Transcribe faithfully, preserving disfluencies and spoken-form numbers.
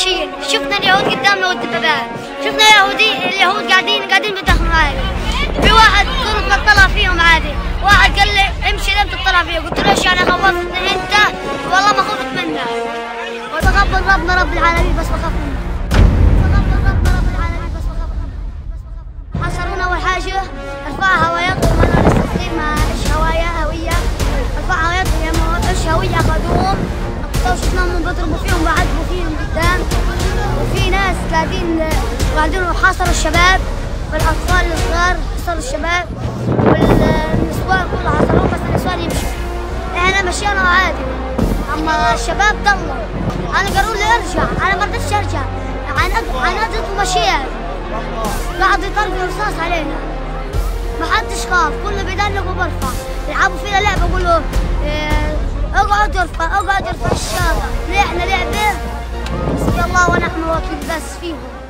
ماشيين شفنا اليهود قدامنا والدبابات، شفنا اليهودي اليهود قاعدين قاعدين بيدخنوا عادي. في واحد كنت بطلع فيهم عادي، واحد قال لي امشي لم تطلع فيه، قلت له ليش يعني خوفتني انت؟ والله ما خفت منك. وبخاف من ربنا رب العالمين بس بخاف منه. بخاف من ربنا رب العالمين بس بخاف منه. حصرونا اول حاجه ارفعها هواياتهم، انا لسه صغير ما ايش هوايه هويه، ارفعها هواياتهم يا ما ايش هويه اخذوهم، شفناهم بيضربوا فيهم وعذبوا فيهم قدام، وفي ناس قاعدين قاعدين حاصروا الشباب والاطفال الصغار، حاصروا الشباب والنسوان كلها حاصروهم، بس النسوان يمشوا. احنا مشينا عادي، اما الشباب ضلوا. انا قالوا لي ارجع، انا ما رضيتش ارجع، عندت ومشيت. قعدوا يطلقوا رصاص علينا، ما حدش خاف، كله بيدلق وبرفع، يلعبوا فينا لعبه يقولوا إيه اقعد ارفع اقعد ارفع الشارع، ليه احنا لعبه؟ حسبي الله ونعم الوكيل بس فيهم.